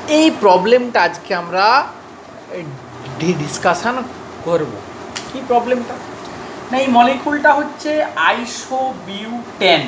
এই প্রবলেমটা আজকে আমরা ডিসকাশন করব। কি প্রবলেমটা না, এই মলিকুলটা হচ্ছে আইসোবিউটেন।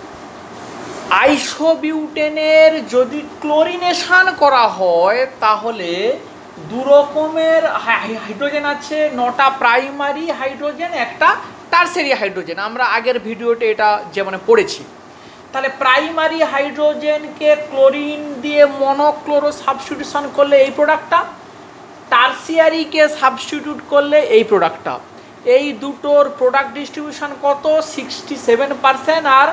আইসোবিউটেনের যদি ক্লোরিনেশন করা হয় তাহলে দু রকমের হাইড্রোজেন আছে, 9টা প্রাইমারি হাইড্রোজেন, একটা টারসিয়ারি হাইড্রোজেন। আমরা আগের ভিডিওতে এটা যেমন পড়েছি। তাহলে প্রাইমারি হাইড্রোজেনকে ক্লোরিন দিয়ে মনোক্লোরো সাবস্টিটিউশন করলে এই প্রোডাক্টটা, টারসিয়ারিকে সাবস্টিটিউট করলে এই প্রোডাক্টটা। এই দুটোর প্রোডাক্ট ডিস্ট্রিবিউশন কত? 67% আর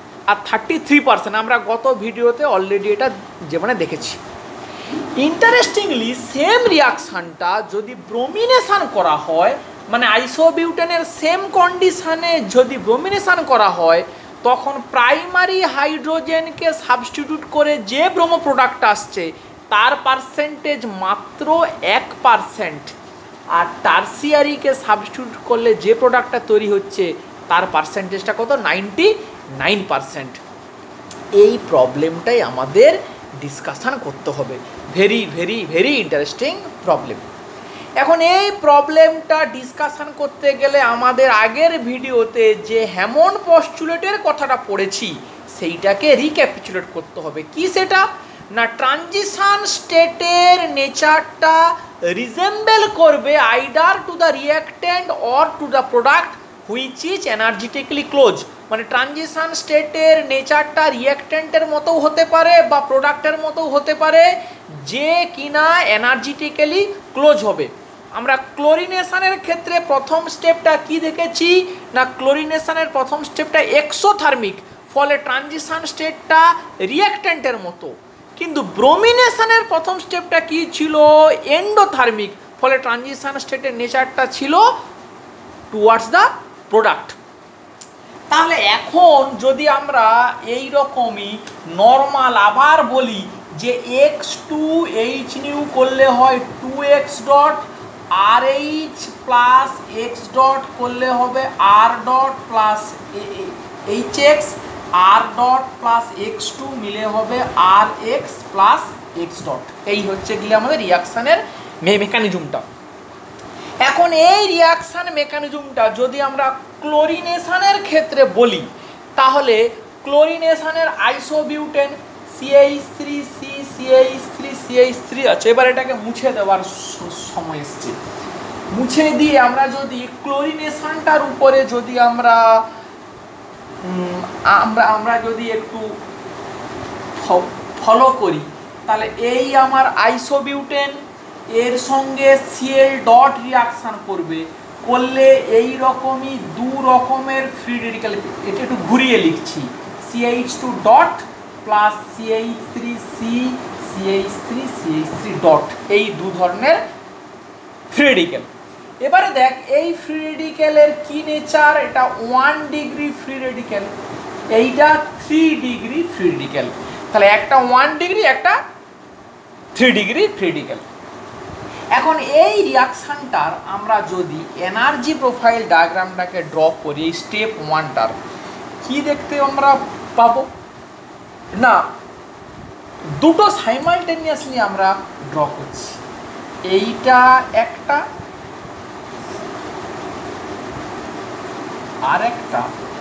33%। আমরা গত ভিডিওতে অলরেডি এটা যেমন দেখেছি। ইন্টারেস্টিংলি সেম রিয়াকশানটা যদি ব্রোমিনেশন করা হয়, মানে আইসোবিউটেনের সেম কন্ডিশনে যদি ব্রোমিনেশন করা হয়, তখন প্রাইমারি হাইড্রোজেনকে সাবস্টিটিউট করে যে ব্রোমো প্রোডাক্ট আসছে তার পার্সেন্টেজ মাত্র 1%, আর টারসিয়ারিকে সাবস্টিটিউট করলে যে প্রোডাক্টটা তৈরি হচ্ছে তার পার্সেন্টেজটা কত? 99%। এই প্রবলেমটাই আমাদের ডিসকাশন করতে হবে। Very very very interesting problem. এখন এই প্রবলেমটা ডিসকাশন করতে গেলে আমাদের আগের ভিডিওতে যে হ্যামন্ড পস্টুলেটের কথাটা পড়েছি সেইটাকে রিক্যাপিচুলেট করতে হবে। কি সেটা না, ট্রানজিশন স্টেটের নেচারটা রিজেম্বল করবে either to the reactant or to the product which is energetically close. মানে ট্রানজিশন স্টেটের নেচারটা রিঅ্যাক্ট্যান্টের মতোও হতে পারে বা প্রোডাক্টের মতোও হতে পারে, যে কিনা এনার্জেটিক্যালি ক্লোজ হবে। আমরা ক্লোরিনেশনের ক্ষেত্রে প্রথম স্টেপটা কি দেখেছি না, ক্লোরিনেশনের প্রথম স্টেপটা এক্সোথার্মিক, ফলে ট্রানজিশন স্টেটটা রিঅ্যাক্ট্যান্টের মতো। কিন্তু ব্রোমিনেশনের প্রথম স্টেপটা কি ছিল? এন্ডোথার্মিক, ফলে ট্রানজিশন স্টেটের নেচারটা ছিল টুয়ার্ডস দ্য প্রোডাক্ট। তাহলে এখন যদি আমরা এই রকমই নর্মাল আবার বলি যে X2H করলে হয় 2x dot, RH plus x dot করলে হবে R dot plus HX, R dot plus X2 মিলে হবে RX প্লাস X ডট। এই হচ্ছে গেলে আমাদের রিয়াকশানের মেকানিজমটা। এখন এই রিয়াকশান মেকানিজমটা যদি আমরা ক্লোরিনেশনের ক্ষেত্রে বলি, তাহলে ক্লোরিনেশনের আইসোবিউটেন CH3C CH3 CH3 আছে। এবার এটাকে মুছে দেওয়ার সময় এসছে। মুছে দিয়ে আমরা যদি ক্লোরিনেশনটার উপরে যদি আমরা যদি একটু ফলো করি, তাহলে এই আমার আইসোবিউটেন এর সঙ্গে Cl ডট রিয়াকশান করলে এই রকমই দু রকমের ফ্রি রেডিক্যাল, এটা একটু ঘুরিয়ে লিখছি, CH2 dot plus CH3C CH3 dot, এই দু ধরনের ফ্রি রেডিক্যাল। এবারে দেখ এই ফ্রি রেডিক্যালের কি নেচার, এটা 1 ডিগ্রি ফ্রি রেডিক্যাল, এইটা 3 ডিগ্রি ফ্রি রেডিক্যাল। তাহলে একটা 1 ডিগ্রি, একটা 3 ডিগ্রি ফ্রি রেডিক্যাল। এখন এই রিয়াকশানটার আমরা যদি এনার্জি প্রোফাইল ডায়াগ্রামটাকে ড্র করি, স্টেপ 1টার কি দেখতে আমরা পাবো না, দুটো সাইমালটেনিয়াসলি আমরা ড্র করছি। এইটা একটা আর একটা,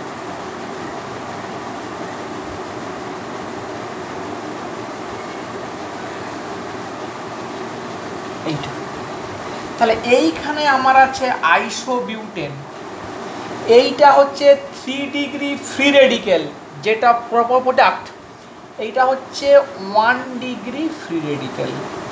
এইটা। তাহলে এইখানে আমার আছে আইসোবিউটেন, এইটা হচ্ছে 3 ডিগ্রি ফ্রি রেডিক্যাল যেটা প্রোডাক্ট, এইটা হচ্ছে 1 ডিগ্রি ফ্রি রেডিক্যাল।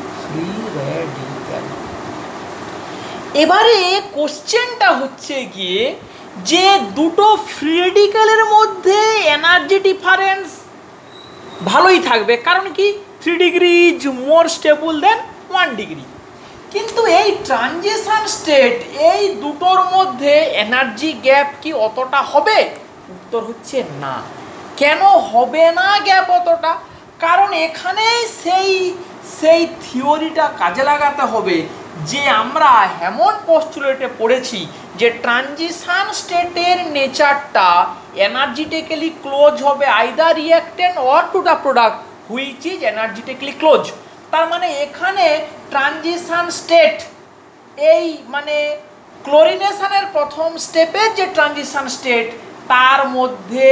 এবারে কোশ্চেনটা হচ্ছে গিয়ে যে দুটো ফ্রি রেডিক্যালের মধ্যে এনার্জি ডিফারেন্স ভালোই থাকবে, কারণ কি 3 degree is more stable than 1 degree. কিন্তু এই ট্রানজিশন স্টেট এই দুটোর মধ্যে এনার্জি গ্যাপ কি অতটা হবে? উত্তর হচ্ছে না। কেন হবে না গ্যাপ অতটা? কারণ এখানে সেই থিওরিটা কাজে লাগাতে হবে যে আমরা হ্যামন্ড পস্টুলেটে পড়েছি যে ট্রানজিশন স্টেটের নেচারটা এনার্জিটিক্যালি ক্লোজ হবে either reactant or to the product which is energetically close. তার মানে এখানে ট্রানজিশন স্টেট, এই মানে ক্লোরিনেশনের প্রথম স্টেপের যে ট্রানজিশন স্টেট তার মধ্যে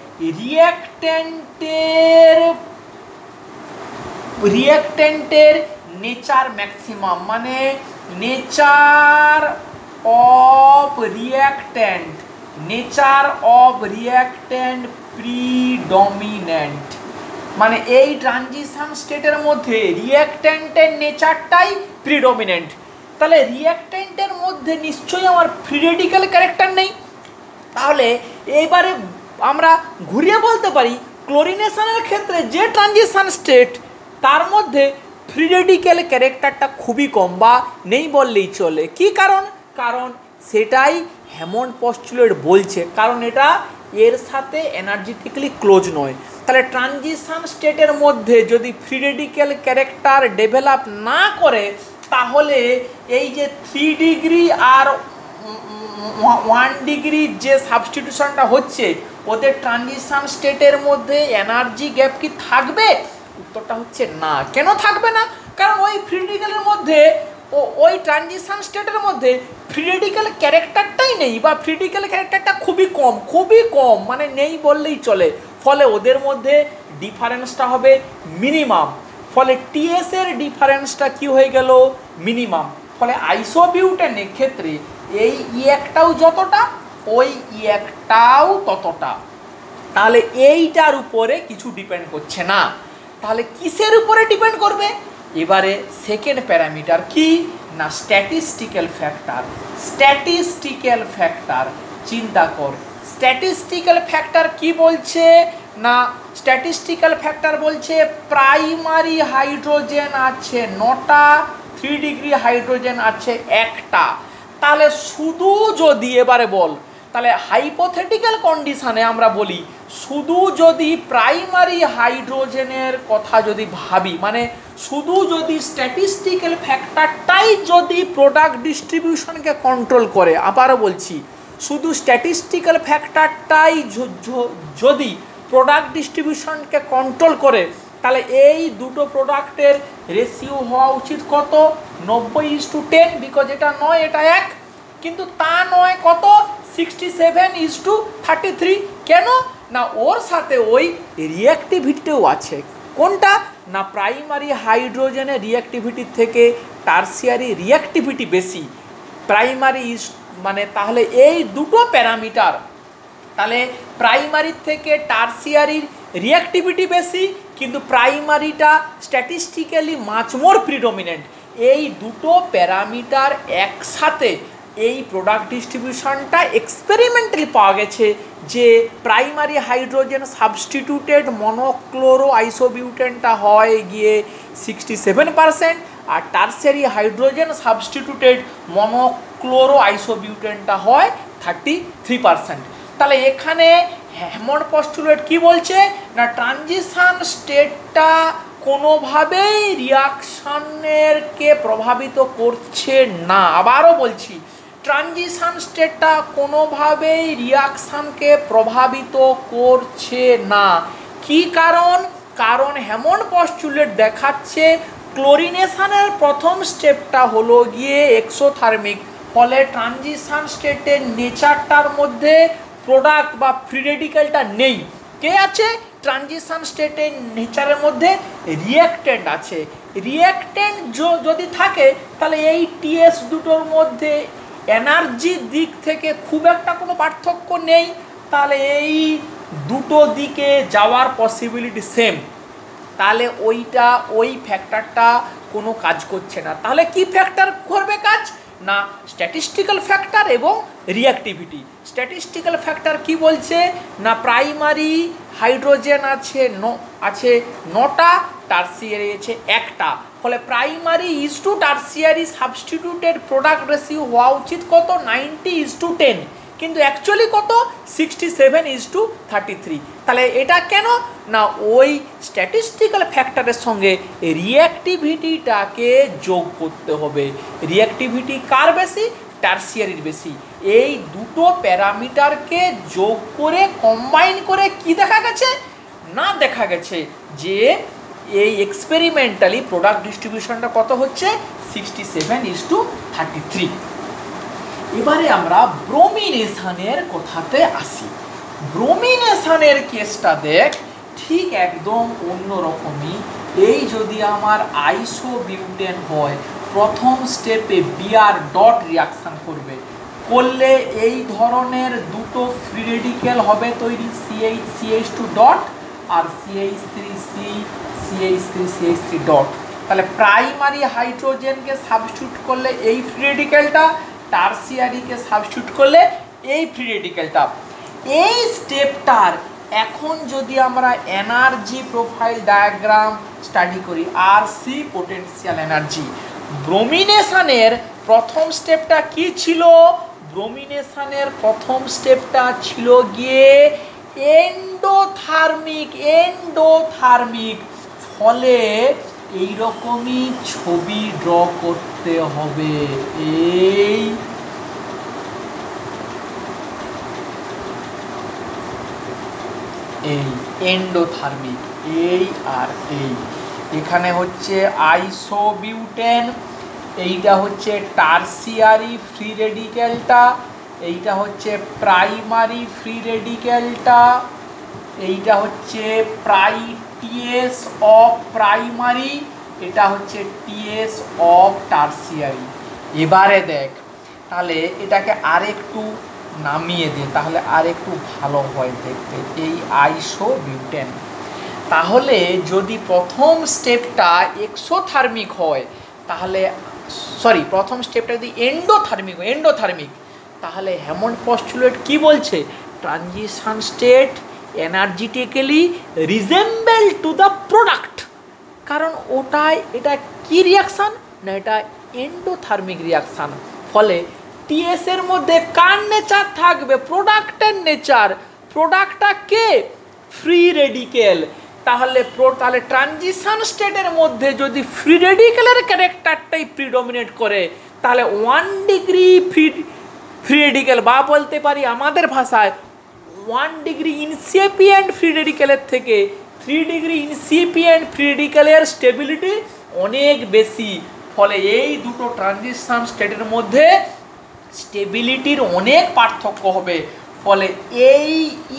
রিঅ্যাকট্যান্টের নেচার ম্যাক্সিমাম, মানে নেচার অফ রিঅ্যাকট্যান্ট প্রিডমিন্যান্ট, মানে এই ট্রানজিশন স্টেটের মধ্যে রিঅ্যাকট্যান্টের নেচারটাই প্রিডমিন্যান্ট। তাহলে রিঅ্যাকট্যান্টের মধ্যে নিশ্চয়ই আমার ফ্রি রেডিক্যাল ক্যারেক্টার নেই। তাহলে এইবারে আমরা ঘুরিয়ে বলতে পারি ক্লোরিনেশনের ক্ষেত্রে যে ট্রানজিশন স্টেট তার মধ্যে ফ্রি রেডিক্যাল ক্যারেক্টারটা খুবই কম বা নেই বললেই চলে। কি কারণ? কারণ সেটাই হ্যামন্ড পস্টুলেট বলছে, কারণ এটা এর সাথে এনার্জেটিক্যালি ক্লোজ নয়। তাহলে ট্রানজিশন স্টেটের মধ্যে যদি ফ্রি রেডিক্যাল ক্যারেক্টার ডেভেলপ না করে তাহলে এই যে 3 ডিগ্রি আর 1 ডিগ্রির যে সাবস্টিটিউশনটা হচ্ছে ওদের ট্রানজিশন স্টেটের মধ্যে এনার্জি গ্যাপ কি থাকবে? উত্তরটা হচ্ছে না। কেন থাকবে না? কারণ ওই ফ্রি রেডিক্যালের মধ্যে ওই ট্রানজিশন স্টেটের মধ্যে ফ্রি রেডিক্যাল ক্যারেক্টারটাই নেই, বা ফ্রি রেডিক্যাল ক্যারেক্টারটা খুবই কম, মানে নেই বললেই চলে। ফলে ওদের মধ্যে ডিফারেন্সটা হবে মিনিমাম। ফলে টিএস এর ডিফারেন্সটা কি হয়ে গেল? মিনিমাম। ফলে আইসোবিউটেনের ক্ষেত্রে এই ই একটাও যতটা, ওই ই একটাও ততটা। তাহলে এইটার উপরে কিছু ডিপেন্ড করছে না। তাহলে কিসের উপরে ডিপেন্ড করবে? এবারে সেকেন্ড প্যারামিটার কি না স্ট্যাটিস্টিক্যাল ফ্যাক্টর। চিন্তা কর, স্ট্যাটিস্টিক্যাল ফ্যাক্টর কি বলছে না, স্ট্যাটিস্টিক্যাল ফ্যাক্টর বলছে প্রাইমারি হাইড্রোজেন আছে 9টা, 3 ডিগ্রি হাইড্রোজেন আছে 1টা। তাহলে শুধু যদি এবারে বল, তাহলে হাইপোথেটিক্যাল কন্ডিশনে আমরা বলি শুধু যদি প্রাইমারি হাইড্রোজেনের কথা যদি ভাবি, মানে শুধু যদি স্ট্যাটিস্টিক্যাল ফ্যাক্টরটাই যদি প্রোডাক্ট ডিস্ট্রিবিউশনকে কন্ট্রোল করে, আবারও বলছি শুধু স্ট্যাটিস্টিক্যাল ফ্যাক্টরটাই যদি প্রোডাক্ট ডিস্ট্রিবিউশনকে কন্ট্রোল করে, তাহলে এই দুটো প্রোডাক্টের রেশিও হওয়া উচিত কত? 90:10, বিকজ এটা 9 এটা 1, কিন্তু তা নয় কত? 67:33। কেন না ওর সাথে ওই রিঅ্যাক্টিভিটিও আছে। কোনটা না প্রাইমারি হাইড্রোজেনের রিঅ্যাক্টিভিটির থেকে টারসিয়ারি রিঅ্যাক্টিভিটি বেশি। প্রাইমারি মানে তাহলে এই দুটো প্যারামিটার, তাহলে প্রাইমারির থেকে টারসিয়ারির রিঅ্যাক্টিভিটি বেশি, কিন্তু প্রাইমারিটা স্ট্যাটিস্টিক্যালি মাচ মোর প্রিডমিনেন্ট। এই দুটো প্যারামিটার একসাথে এই প্রোডাক্ট ডিস্ট্রিবিউশনটা এক্সপেরিমেন্টালি পাওয়া গেছে যে প্রাইমারি হাইড্রোজেন সাবস্টিটিউটেড মনোক্লোরো আইসোবিউটেনটা হয় গিয়ে 67%, আর টারসিয়ারি হাইড্রোজেন সাবস্টিটিউটেড মনোক্লোরো আইসোবিউটেনটা হয় 33%। তাহলে এখানে হ্যামন্ড পস্টুলেট কি বলছে না ট্রানজিশন স্টেটটা কোনোভাবেই রিয়াকশানেরকে প্রভাবিত করছে না। আবারও বলছি ট্রানজিশন স্টেটটা কোনোভাবেই রিয়াকশানকে প্রভাবিত করছে না। কি কারণ? কারণ হ্যামন্ড পস্টুলেট দেখাচ্ছে ক্লোরিনেশনের প্রথম স্টেপটা হলো গিয়ে এক্সোথার্মিক, ফলে ট্রানজিশন স্টেটের নেচারটার মধ্যে প্রোডাক্ট বা ফ্রি রেডিক্যালটা নেই। কে আছে? ট্রানজিশন স্টেটের নেচারের মধ্যে রিঅ্যাকট্যান্ট আছে। রিঅ্যাকট্যান্ট যদি থাকে তাহলে এই টিএস দুটোর মধ্যে এনার্জির দিক থেকে খুব একটা কোনো পার্থক্য নেই। তাহলে এই দুটো দিকে যাওয়ার পসিবিলিটি সেম। তাহলে ওই ফ্যাক্টরটা কোনো কাজ করছে না। তাহলে কি ফ্যাক্টর করবে কাজ না স্ট্যাটিস্টিক্যাল ফ্যাক্টর এবং রিঅ্যাক্টিভিটি। স্ট্যাটিস্টিক্যাল ফ্যাক্টর কি বলছে না প্রাইমারি হাইড্রোজেন আছে 9টা, টারসিয়ারি আছে 1টা, ফলে primary is to tertiary substituted product ratio হওয়া উচিত কত? 90:10, কিন্তু অ্যাকচুয়ালি কত? 67:33। তাহলে এটা কেন না ওই স্ট্যাটিস্টিক্যাল ফ্যাক্টরের সঙ্গে রিঅ্যাক্টিভিটিটাকে যোগ করতে হবে। রিঅ্যাক্টিভিটি কার বেশি? টারসিয়ারির বেশি। এই দুটো প্যারামিটারকে যোগ করে কম্বাইন করে কি দেখা গেছে না দেখা গেছে যে এই এক্সপেরিমেন্টালি প্রোডাক্ট ডিস্ট্রিবিউশনটা কত হচ্ছে 67:33। এবারে আমরা ব্রোমিনেশনের কথাতে আসি। ব্রোমিনেশনের কেসটা দেখ ঠিক একদম অন্য রকমই। এই যদি আমার আইসোবিউটেন হয়, প্রথম স্টেপে বিআর ডট রিয়াকশন করবে, করলে এই ধরনের দুটো ফ্রি রেডিক্যাল হবে তৈরি, CH2 ডট আর CH3 ডট। তাহলে প্রাইমারি হাইড্রোজেনকে সাবস্টিটিউট করলে এই ফ্রি রেডিক্যালটা, টারসিয়ারিকে সাবস্টিটিউট করলে এই ফ্রি রেডিক্যালটা। এই স্টেপটার এখন যদি আমরা এনার্জি প্রোফাইল ডায়াগ্রাম স্টাডি করি, RC পোটেনশিয়াল এনার্জি, ব্রোমিনেশনের প্রথম স্টেপটা কি ছিল? ব্রোমিনেশনের প্রথম স্টেপটা ছিল গিয়ে এন্ডোথার্মিক। ফলে এইরকমই ছবি ড্র করতে হবে, এই এন্ডোথার্মিক, এই আর এই। এখানে হচ্ছে আইসোবিউটেন, এইটা হচ্ছে টারসিয়ারি ফ্রি রেডিক্যালটা, এইটা হচ্ছে প্রাইমারি ফ্রি রেডিক্যালটা, এইটা হচ্ছে টিএস অফ প্রাইমারি, এটা হচ্ছে টিএস অফ টারসিয়ারি। এবারে দেখ, তাহলে এটাকে আরেকটু নামিয়ে দিন, তাহলে আরেকটু ভালো হয় দেখতে। এই আইসোবিউটেন, তাহলে যদি প্রথম স্টেপটা এক্সোথার্মিক হয়, তাহলে প্রথম স্টেপটা যদি এন্ডোথার্মিক, তাহলে হ্যামন্ড পস্টুলেট কি বলছে? Transition state energetically resemble to the product. কারণ এটা কি রিয়াকশান না, এটা এন্ডোথার্মিক রিয়াকশান। ফলে টিএস এর মধ্যে কার নেচার থাকবে? প্রোডাক্টের নেচার। প্রোডাক্টটা কে? Free radical. তাহলে ট্রানজিশন স্টেটের মধ্যে যদি ফ্রি রেডিক্যালের ক্যারেক্টারটাই প্রিডমিনেট করে, তাহলে 1 ডিগ্রি ফ্রি রেডিক্যাল, বা বলতে পারি আমাদের ভাষায় 1 ডিগ্রি ইনসিপিয়েন্ট ফ্রি রেডিক্যালের থেকে 3 ডিগ্রি ইনসিপিয়েন্ট ফ্রি রেডিক্যালের স্টেবিলিটি অনেক বেশি। ফলে এই দুটো ট্রানজিশন স্টেটের মধ্যে স্টেবিলিটির অনেক পার্থক্য হবে। ফলে এই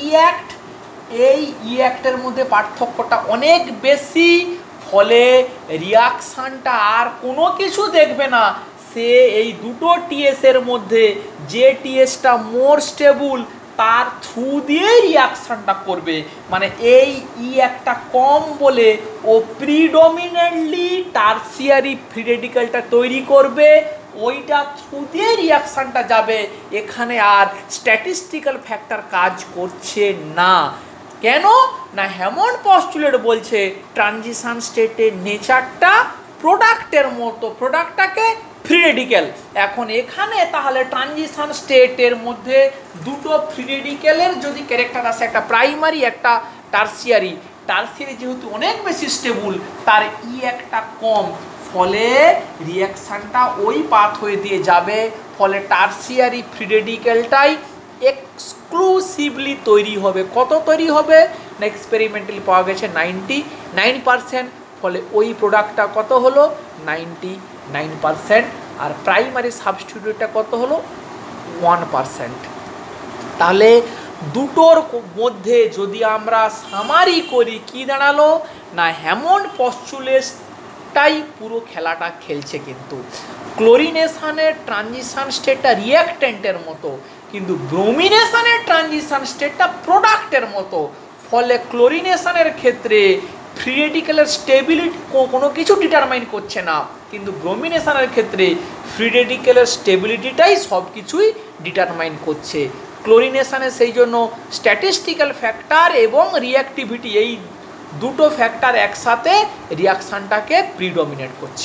ইঅ্যাক্টের মধ্যে পার্থক্যটা অনেক বেশি। ফলে রিয়াকশানটা আর কোনো কিছু দেখবে না, সে এই দুটো টিএসের মধ্যে যে টিএসটা মোর স্টেবল তার থ্রু দিয়ে রিয়াকশানটা করবে। মানে এই একটা কম বলে ও প্রিডমিনেন্টলি টারসিয়ারি ফ্রি রেডিক্যালটা তৈরি করবে, ওইটা থ্রু দিয়ে রিয়াকশানটা যাবে। এখানে আর স্ট্যাটিস্টিক্যাল ফ্যাক্টর কাজ করছে না। কেন না, হ্যামন্ড পস্টুলেট বলছে ট্রানজিশন স্টেটের নেচারটা প্রোডাক্টের মতো, প্রোডাক্টটাকে ফ্রি রেডিক্যাল। এখন এখানে তাহলে ট্রানজিশন স্টেটের মধ্যে দুটো ফ্রি রেডিক্যালের যদি ক্যারেক্টার আসে, একটা প্রাইমারি একটা টারসিয়ারি যেহেতু অনেক বেশি স্টেবল, তার একটা কম, ফলে রিয়াকশানটা ওই পাথওয়ে দিয়ে যাবে। ফলে টারসিয়ারি ফ্রি রেডিক্যালটাই এক্সক্লুসিভলি তৈরি হবে। কত তৈরি হবে না, এক্সপেরিমেন্টালি পাওয়া গেছে 99%। ফলে ওই প্রোডাক্টটা কত হলো 99%, আর প্রাইমারি সাবস্টিটিউটটা কত হলো 1%। তাহলে দুটোর মধ্যে যদি আমরা সামারি করি, কি দাঁড়ালো না, হ্যামন্ড পস্টুলেটটাই পুরো খেলাটা খেলছে। কিন্তু ক্লোরিনেশনের ট্রানজিশন স্টেটটা রিঅ্যাক্ট্যান্টের মতো, কিন্তু ব্রোমিনেশনের ট্রানজিশন স্টেটটা প্রোডাক্টের মতো। ফলে ক্লোরিনেশনের ক্ষেত্রে ফ্রি রেডিক্যালের স্টেবিলিটি কোনো কিছু ডিটারমাইন করছে না, কিন্তু ব্রোমিনেশনের ক্ষেত্রে ফ্রি রেডিক্যালের স্টেবিলিটিটাই সব কিছুই ডিটারমাইন করছে। ক্লোরিনেশনে সেই জন্য স্ট্যাটিস্টিক্যাল ফ্যাক্টর এবং রিঅ্যাক্টিভিটি, এই দুটো ফ্যাক্টর একসাথে রিয়াকশানটাকে প্রিডমিনেট করছে।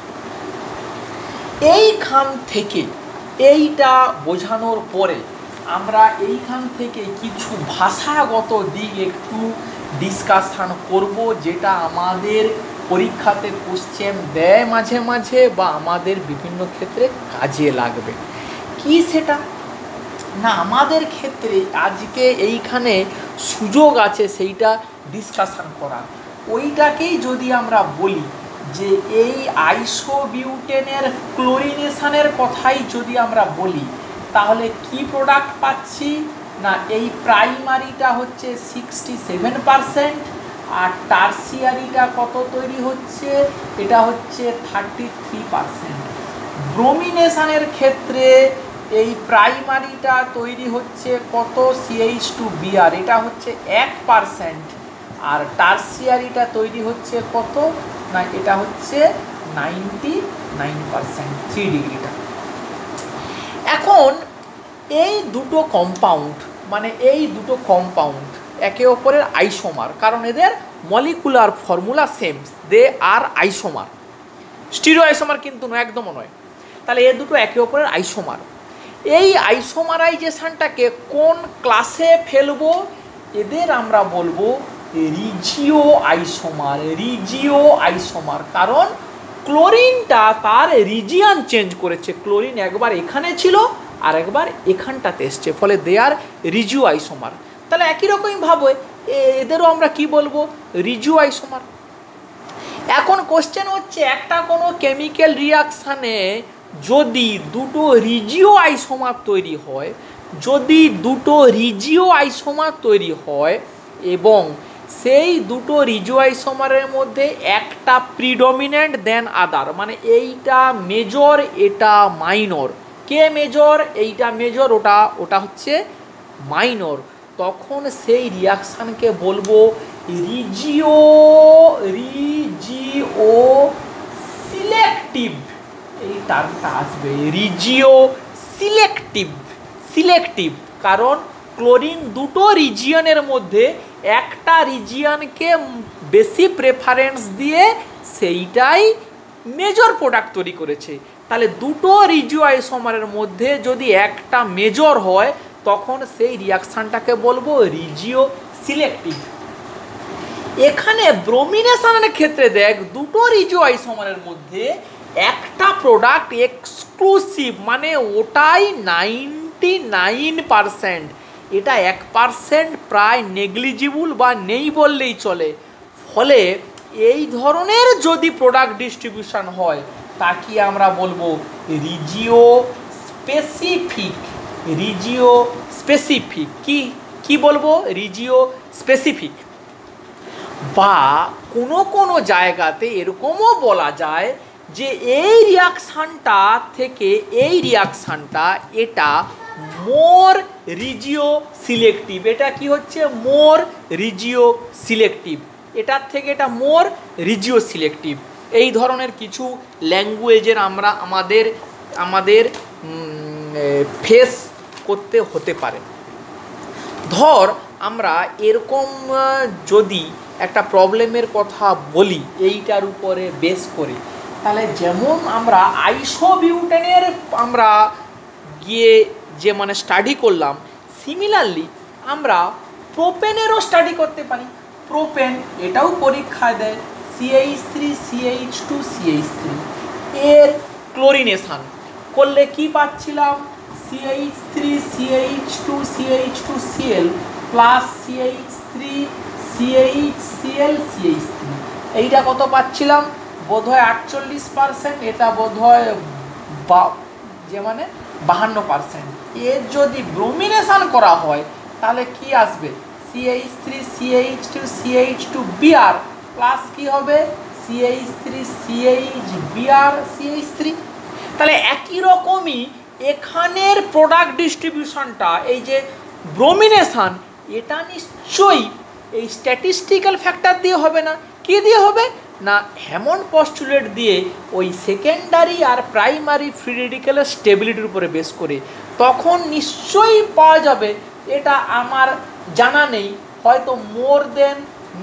এইখান থেকে এইটা বোঝানোর পরে আমরা এইখান থেকে কিছু ভাষাগত দিক একটু ডিসকাশন করব, যেটা আমাদের পরীক্ষাতে কোশ্চেন দেয় মাঝে মাঝে, বা আমাদের বিভিন্ন ক্ষেত্রে কাজে লাগবে। কি সেটা না, আমাদের ক্ষেত্রে আজকে এইখানে সুযোগ আছে সেইটা ডিসকাশন করা। ওইটাকেই যদি আমরা বলি যে এই আইসোবিউটেনের ক্লোরিনেশনের কথাই যদি আমরা বলি, তাহলে কি প্রোডাক্ট পাচ্ছি না এই প্রাইমারিটা হচ্ছে 67% আর টারসিয়ারিটা কত তৈরি হচ্ছে, এটা হচ্ছে 33%। ব্রোমিনেশনের ক্ষেত্রে এই প্রাইমারিটা তৈরি হচ্ছে কত, CH2Br, এটা হচ্ছে 1%, আর টারসিয়ারিটা তৈরি হচ্ছে কত না এটা হচ্ছে 99%, 3 ডিগ্রিটা। এখন এই দুটো কম্পাউন্ড মানে এই দুটো কম্পাউন্ড একে অপরের আইসোমার, কারণ এদের molecular formula same, they are isomer, stereo isomer কিন্তু নয়, একদমও নয়। তাহলে এ দুটো একে অপরের আইসোমার। এই আইসোমারাইজেশনটাকে কোন ক্লাসে ফেলবো, এদের আমরা বলবো রিজিও আইসোমার, রিজিও আইসোমার। কারণ ক্লোরিনটা তার রিজিয়ান চেঞ্জ করেছে, ক্লোরিন একবার এখানে ছিল আর একবার এখানটাতে এসছে, ফলে দে আর রিজিও আইসোমার। তাহলে একই রকমভাবে এদেরও আমরা কি বলবো, রিজিও আইসোমার। এখন কোশ্চেন হচ্ছে একটা কোনো কেমিক্যাল রিয়াকশানে যদি দুটো রিজিও আইসোমার তৈরি হয়, যদি দুটো রিজিও আইসোমার তৈরি হয় এবং সেই দুটো রিজিও আইসোমারের মধ্যে একটা প্রিডমিনেন্ট দেন আদার, মানে এইটা মেজর এটা মাইনর, কে মেজর এইটা মেজর ওটা হচ্ছে মাইনর, তখন সেই রিয়াকশানকে বলবো রিজিও সিলেক্টিভ, এই টার্মটা আসবে রিজিও সিলেক্টিভ। কারণ ক্লোরিন দুটো রিজিয়নের মধ্যে একটা রিজিয়নকে বেশি প্রেফারেন্স দিয়ে সেইটাই মেজর প্রোডাক্ট তৈরি করেছে। তাহলে দুটো রিজিও আইসোমারের মধ্যে যদি একটা মেজর হয় তখন সেই রিয়াকশানটাকে বলবো রিজিও সিলেক্টিভ। এখানে ব্রোমিনেশনের ক্ষেত্রে দেখ দুটো রিজিও আইসোমারের মধ্যে একটা প্রোডাক্ট এক্সক্লুসিভ, মানে ওটাই 99%, এটা 1% প্রায় নেগলিজিবল বা নেই বললেই চলে। ফলে এই ধরনের যদি প্রোডাক্ট ডিস্ট্রিবিউশন হয় তাকে আমরা বলবো রিজিও স্পেসিফিক। কি বলবো, রিজিও স্পেসিফিক। বা কোনো জায়গাতে এরকমও বলা যায় যে এই রিয়াকশানটা থেকে এই রিয়াকশানটা এটা মোর রিজিও সিলেক্টিভ, এটা কি হচ্ছে মোর রিজিও সিলেক্টিভ, এটার থেকে এটা মোর রিজিও সিলেক্টিভ। এই ধরনের কিছু ল্যাঙ্গুয়েজের আমরা আমাদের ফেস করতে হতে পারে। ধর আমরা এরকম যদি একটা প্রবলেমের কথা বলি এইটার উপরে বেস করে, তাহলে যেমন আমরা আইসোবিউটেনের আমরা গিয়ে যে মানে স্টাডি করলাম, সিমিলারলি আমরা প্রোপেনেরও স্টাডি করতে পারি। প্রোপেন এটাও পরীক্ষায় দেয়, CH3CH2CH3 এর ক্লোরিনেশন করলে কি পাচ্ছিলাম, CH3CH2CH2Cl প্লাস CH3CHCl এইটা কত পাচ্ছিলাম, বোধহয় 48%, এটা বোধহয় যে মানে 52%। এর যদি ব্রোমিনেশন করা হয় তাহলে কি আসবে, CH3CH2CH2Br প্লাস কি হবে CH3CHBr CH3। তাহলে একই রকমই এখানের প্রোডাক্ট ডিস্ট্রিবিউশনটা, এই যে ব্রোমিনেশন, এটা নিশ্চয়ই এই স্ট্যাটিস্টিক্যাল ফ্যাক্টর দিয়ে হবে না, কি দিয়ে হবে না হ্যামন্ড পস্টুলেট দিয়ে, ওই সেকেন্ডারি আর প্রাইমারি ফ্রি রেডিক্যালের স্টেবিলিটির উপরে বেস করে। তখন নিশ্চয়ই পাওয়া যাবে, এটা আমার জানা নেই, হয়তো মোর দেন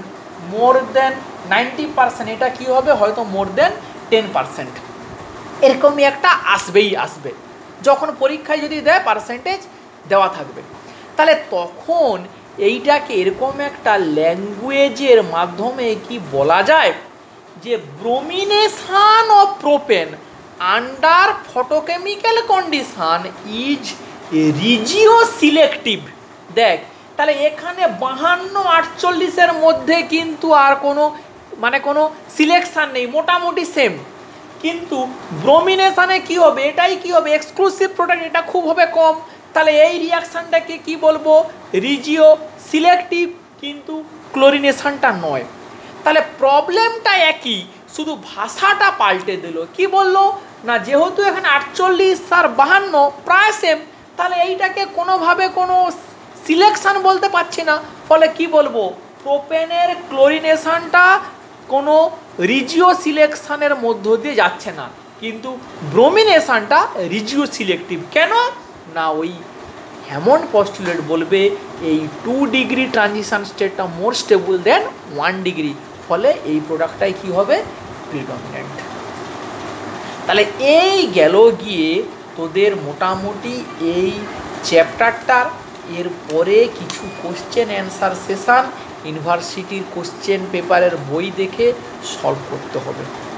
90%, এটা কি হবে হয়তো মোর দেন 10%, এরকমই একটা আসবে যখন পরীক্ষায় যদি দেয় পার্সেন্টেজ দেওয়া থাকবে। তাহলে তখন এইটাকে এরকম একটা ল্যাঙ্গুয়েজের মাধ্যমে কি বলা যায় যে bromination of propane under photochemical condition is regioselective. দেখ তাহলে এখানে 52-48-এর মধ্যে কিন্তু আর কোনো মানে কোনো সিলেকশান নেই, মোটামুটি সেম। কিন্তু ব্রোমিনেশানে কি হবে, এটাই কি হবে এক্সক্লুসিভ প্রোডাক্ট, এটা খুব হবে কম। তাহলে এই রিয়াকশানটাকে কি বলবো, রিজিও সিলেক্টিভ, কিন্তু ক্লোরিনেশানটা নয়। তাহলে প্রবলেমটা একই, শুধু ভাষাটা পাল্টে দিল। কি বললো না, যেহেতু এখানে 48 আর 52 প্রায় সেম, তাহলে এইটাকে কোনোভাবে কোনো সিলেকশান বলতে পারছি না। ফলে কি বলবো, প্রোপেনের ক্লোরিনেশানটা কোনো রিজিও সিলেকশানের মধ্য দিয়ে যাচ্ছে না, কিন্তু ব্রোমিনেশানটা রিজিও সিলেক্টিভ। কেন না, ওই হ্যামন্ড পস্টুলেট বলবে এই 2 ডিগ্রি ট্রানজিশন স্টেটটা মোর স্টেবল দেন 1 ডিগ্রি, ফলে এই প্রোডাক্টটাই কি হবে, প্রিডমিনেন্ট। তাহলে এই গেল গিয়ে তোদের মোটামুটি এই চ্যাপ্টারটার। এরপরে কিছু কোশ্চেন অ্যান্সার সেশান ইউনিভার্সিটির কোশ্চেন পেপারের বই দেখে সলভ করতে হবে।